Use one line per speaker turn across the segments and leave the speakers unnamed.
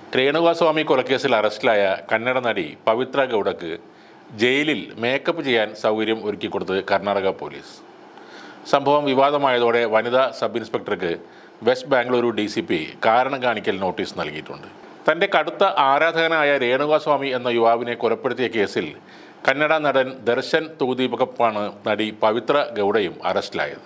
രേണുകാസ്വാമി കൊലക്കേസിൽ അറസ്റ്റിലായ കന്നഡ നടി പവിത്ര ഗൗഡക്ക് ജയിലിൽ മേക്കപ്പ് ചെയ്യാൻ സൗകര്യം ഒരുക്കിക്കൊടുത്ത് കർണാടക പോലീസ്. സംഭവം വിവാദമായതോടെ വനിതാ സബ് ഇൻസ്പെക്ടർക്ക് വെസ്റ്റ് ബാംഗ്ലൂരു DCP കാരണം കാണിക്കൽ നോട്ടീസ് നൽകിയിട്ടുണ്ട്. തൻ്റെ കടുത്ത ആരാധകനായ രേണുകാസ്വാമി എന്ന യുവാവിനെ കൊലപ്പെടുത്തിയ കേസിൽ കന്നഡ നടൻ ദർശൻ തൂദീപക്കൊപ്പമാണ് നടി പവിത്ര ഗൗഡയും അറസ്റ്റിലായത്.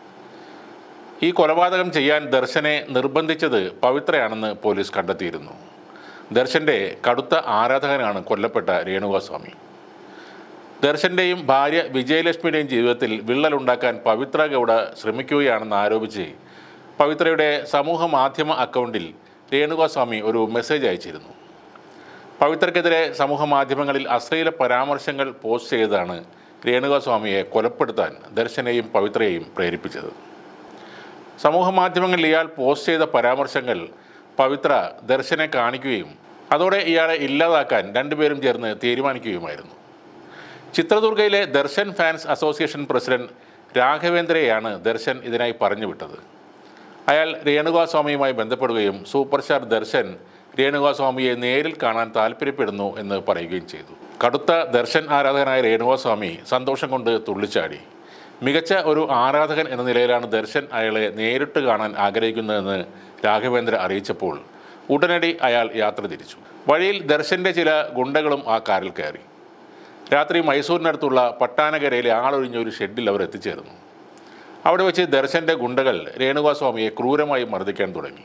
ഈ കൊലപാതകം ചെയ്യാൻ ദർശനെ നിർബന്ധിച്ചത് പവിത്രയാണെന്ന് പോലീസ് കണ്ടെത്തിയിരുന്നു. ദർശൻ്റെ കടുത്ത ആരാധകനാണ് കൊല്ലപ്പെട്ട രേണുകാസ്വാമി. ദർശൻ്റെയും ഭാര്യ വിജയലക്ഷ്മിയുടെയും ജീവിതത്തിൽ വിള്ളലുണ്ടാക്കാൻ പവിത്ര ഗൗഡ ശ്രമിക്കുകയാണെന്ന് ആരോപിച്ച് പവിത്രയുടെ സമൂഹ മാധ്യമ അക്കൗണ്ടിൽ രേണുകാസ്വാമി ഒരു മെസ്സേജ് അയച്ചിരുന്നു. പവിത്രയ്ക്കെതിരെ സമൂഹ മാധ്യമങ്ങളിൽ അശ്ലീല പരാമർശങ്ങൾ പോസ്റ്റ് ചെയ്തതാണ് രേണുകാസ്വാമിയെ കൊലപ്പെടുത്താൻ ദർശനെയും പവിത്രയെയും പ്രേരിപ്പിച്ചത്. സമൂഹ മാധ്യമങ്ങളിൽ ഇയാൾ പോസ്റ്റ് ചെയ്ത പരാമർശങ്ങൾ പവിത്ര ദർശനെ കാണിക്കുകയും അതോടെ ഇയാളെ ഇല്ലാതാക്കാൻ രണ്ടുപേരും ചേർന്ന് തീരുമാനിക്കുകയുമായിരുന്നു. ചിത്രദുർഗയിലെ ദർശൻ ഫാൻസ് അസോസിയേഷൻ പ്രസിഡന്റ് രാഘവേന്ദ്രയെയാണ് ദർശൻ ഇതിനായി പറഞ്ഞുവിട്ടത്. അയാൾ രേണുകാസ്വാമിയുമായി ബന്ധപ്പെടുകയും സൂപ്പർ സ്റ്റാർ ദർശൻ രേണുകാസ്വാമിയെ നേരിൽ കാണാൻ താല്പര്യപ്പെടുന്നു എന്ന് പറയുകയും ചെയ്തു. കടുത്ത ദർശൻ ആരാധകനായ രേണുകാസ്വാമി സന്തോഷം കൊണ്ട് തുള്ളിച്ചാടി. മികച്ച ഒരു ആരാധകൻ എന്ന നിലയിലാണ് ദർശൻ അയാളെ നേരിട്ട് കാണാൻ ആഗ്രഹിക്കുന്നതെന്ന് രാഘവേന്ദ്ര അറിയിച്ചപ്പോൾ ഉടനടി അയാൾ യാത്ര തിരിച്ചു. വഴിയിൽ ദർശൻ്റെ ചില ഗുണ്ടകളും ആ കാറിൽ കയറി. രാത്രി മൈസൂരിനടുത്തുള്ള പട്ടാനകരയിലെ ആളൊഴിഞ്ഞ ഒരു ഷെഡിൽ അവർ എത്തിച്ചേർന്നു. അവിടെ വെച്ച് ദർശൻ്റെ ഗുണ്ടകൾ രേണുകാസ്വാമിയെ ക്രൂരമായി മർദ്ദിക്കാൻ തുടങ്ങി.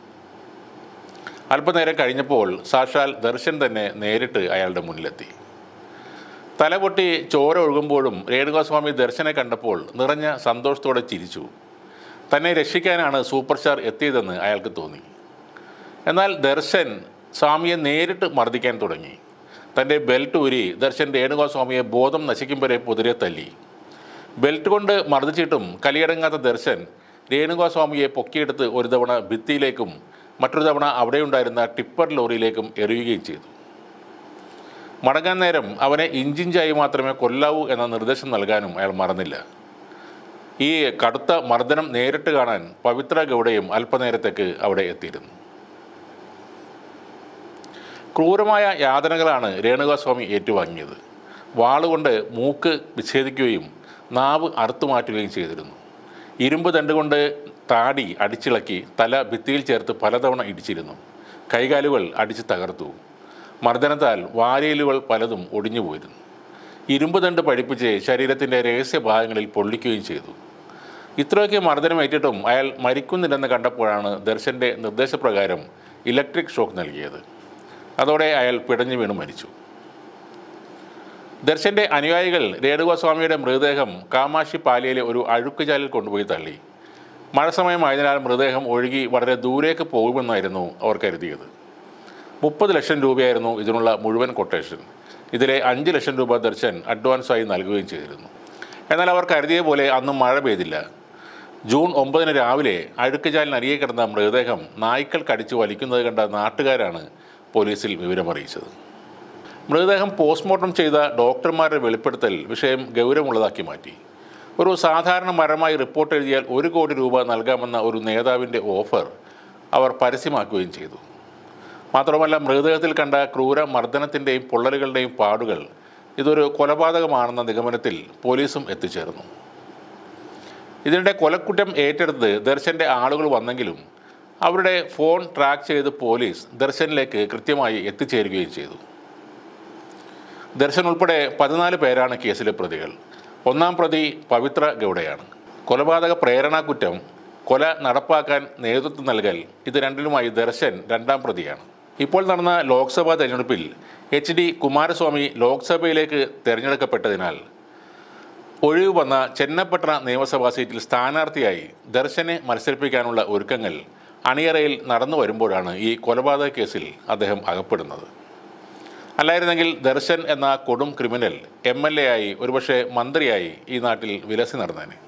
അല്പനേരം കഴിഞ്ഞപ്പോൾ സാക്ഷാൽ ദർശൻ തന്നെ നേരിട്ട് അയാളുടെ മുന്നിലെത്തി. തലപൊട്ടി ചോര ഒഴുകുമ്പോഴും രേണുകാസ്വാമി ദർശനെ കണ്ടപ്പോൾ നിറഞ്ഞ സന്തോഷത്തോടെ ചിരിച്ചു. തന്നെ രക്ഷിക്കാനാണ് സൂപ്പർ സ്റ്റാർ എത്തിയതെന്ന് അയാൾക്ക് തോന്നി. എന്നാൽ ദർശൻ സ്വാമിയെ നേരിട്ട് മർദ്ദിക്കാൻ തുടങ്ങി. തൻ്റെ ബെൽറ്റ് ഊരി ദർശൻ രേണുകാസ്വാമിയെ ബോധം നശിക്കും വരെ പൊതിരെ തല്ലി. ബെൽറ്റ് കൊണ്ട് മർദ്ദിച്ചിട്ടും കലിയടങ്ങാത്ത ദർശൻ രേണുകാസ്വാമിയെ പൊക്കിയെടുത്ത് ഒരു തവണ ഭിത്തിയിലേക്കും മറ്റൊരു തവണ അവിടെയുണ്ടായിരുന്ന ടിപ്പർ ലോറിയിലേക്കും എറിയുകയും ചെയ്തു. മടങ്ങാൻ നേരം അവനെ ഇഞ്ചിഞ്ചായി മാത്രമേ കൊല്ലാവൂ എന്ന നിർദ്ദേശം നൽകാനും അയാൾ മറന്നില്ല. ഈ കടുത്ത മർദ്ദനം നേരിട്ട് കാണാൻ പവിത്ര ഗൗഡയും അല്പനേരത്തേക്ക് അവിടെ എത്തിയിരുന്നു. ക്രൂരമായ യാതനകളാണ് രേണുകാസ്വാമി ഏറ്റുവാങ്ങിയത്. വാളുകൊണ്ട് മൂക്ക് വിച്ഛേദിക്കുകയും നാവ് അറുത്തുമാറ്റുകയും ചെയ്തിരുന്നു. ഇരുമ്പ് തണ്ടുകൊണ്ട് താടി അടിച്ചിളക്കി തല ഭിത്തിയിൽ ചേർത്ത് പലതവണ ഇടിച്ചിരുന്നു. കൈകാലുകൾ അടിച്ച് തകർത്തു. മർദ്ദനത്താൽ വാരിയലുകൾ പലതും ഒടിഞ്ഞു പോയിരുന്നു. ഇരുമ്പ് തണ്ട് പഴിപ്പിച്ച് ശരീരത്തിൻ്റെ രഹസ്യഭാഗങ്ങളിൽ പൊള്ളിക്കുകയും ചെയ്തു. ഇത്രയൊക്കെ മർദ്ദനമേറ്റിട്ടും അയാൾ മരിക്കുന്നില്ലെന്ന് കണ്ടപ്പോഴാണ് ദർശൻ്റെ നിർദ്ദേശപ്രകാരം ഇലക്ട്രിക് ഷോക്ക് നൽകിയത്. അതോടെ അയാൾ പിടഞ്ഞു വീണ് മരിച്ചു. ദർശൻ്റെ അനുയായികൾ രേണുകാസ്വാമിയുടെ മൃതദേഹം കാമാക്ഷി പാലിയയിലെ ഒരു അഴുക്കുചാലിൽ കൊണ്ടുപോയി തള്ളി. മഴ സമയമായതിനാൽ മൃതദേഹം ഒഴുകി വളരെ ദൂരേക്ക് പോകുമെന്നായിരുന്നു അവർ കരുതിയത്. 30 ലക്ഷം രൂപയായിരുന്നു ഇതിനുള്ള മുഴുവൻ കൊട്ടേഷൻ. ഇതിലെ 5 ലക്ഷം രൂപ ദർശൻ അഡ്വാൻസായി നൽകുകയും ചെയ്തിരുന്നു. എന്നാൽ അവർ കരുതിയ പോലെ അന്ന് മഴ പെയ്തില്ല. ജൂൺ 9 രാവിലെ അഴുക്കുചാലിനരികെ കിടന്ന മൃതദേഹം നായ്ക്കൾ കടിച്ചു വലിക്കുന്നത് കണ്ട നാട്ടുകാരാണ് പോലീസിൽ വിവരമറിയിച്ചത്. മൃതദേഹം പോസ്റ്റ്മോർട്ടം ചെയ്ത ഡോക്ടർമാരുടെ വെളിപ്പെടുത്തൽ വിഷയം ഗൗരവമുള്ളതാക്കി മാറ്റി. ഒരു സാധാരണ മരണമായി റിപ്പോർട്ട് എഴുതിയാൽ 1 കോടി രൂപ നൽകാമെന്ന ഒരു നേതാവിൻ്റെ ഓഫർ അവർ പരസ്യമാക്കുകയും ചെയ്തു. മാത്രമല്ല മൃതദേഹത്തിൽ കണ്ട ക്രൂര മർദ്ദനത്തിൻ്റെയും പൊള്ളലുകളുടെയും പാടുകൾ ഇതൊരു കൊലപാതകമാണെന്ന നിഗമനത്തിൽ പോലീസും എത്തിച്ചേർന്നു. ഇതിനിടെ കൊലക്കുറ്റം ഏറ്റെടുത്ത് ദർശൻ്റെ ആളുകൾ വന്നെങ്കിലും അവരുടെ ഫോൺ ട്രാക്ക് ചെയ്ത് പോലീസ് ദർശനിലേക്ക് കൃത്യമായി എത്തിച്ചേരുകയും ചെയ്തു. ദർശൻ ഉൾപ്പെടെ 14 പേരാണ് കേസിലെ പ്രതികൾ. 1-ാം പ്രതി പവിത്ര ഗൗഡയാണ്. കൊലപാതക പ്രേരണാകുറ്റം, കൊല നടപ്പാക്കാൻ നേതൃത്വം നൽകൽ, ഇത് രണ്ടിലുമായി ദർശൻ 2-ാം പ്രതിയാണ്. ഇപ്പോൾ നടന്ന ലോക്സഭാ തെരഞ്ഞെടുപ്പിൽ HD കുമാരസ്വാമി ലോക്സഭയിലേക്ക് തിരഞ്ഞെടുക്കപ്പെട്ടതിനാൽ ഒഴിവ് വന്ന ചെന്നപ്പട്ടണ നിയമസഭാ സീറ്റിൽ സ്ഥാനാർത്ഥിയായി ദർശനെ മത്സരിപ്പിക്കാനുള്ള ഒരുക്കങ്ങൾ അണിയറയിൽ നടന്നു വരുമ്പോഴാണ് ഈ കൊലപാതക കേസിൽ അദ്ദേഹം അകപ്പെടുന്നത്. അല്ലായിരുന്നെങ്കിൽ ദർശൻ എന്ന കൊടും ക്രിമിനൽ MLA ആയി ഒരുപക്ഷെ മന്ത്രിയായി ഈ നാട്ടിൽ വിലസി നടന്നേനെ.